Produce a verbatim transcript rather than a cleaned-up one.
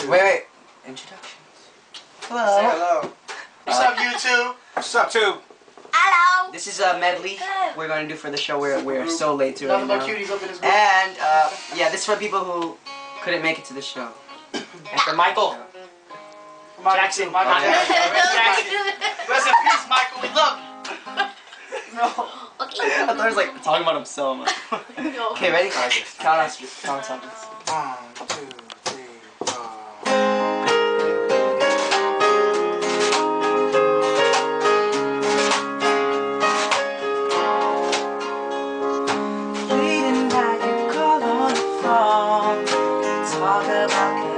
YouTube. Wait, wait. Introductions. Hello. Say hello. What's Uh, up, YouTube? What's up, tube? Hello. This is a medley we're going to do for the show. We're, we're so late to it right Nothing but now. cuties up in this group. And, uh, yeah, this is for people who couldn't make it to the show. And for Michael. Jackson. Michael Okay. Jackson. Rest in peace, Michael. We love you. No. Okay. I thought it was like talking about himself. No. Okay, ready? Count us. Count seconds. One, two, three, four. Late at night, you call on the phone, talk about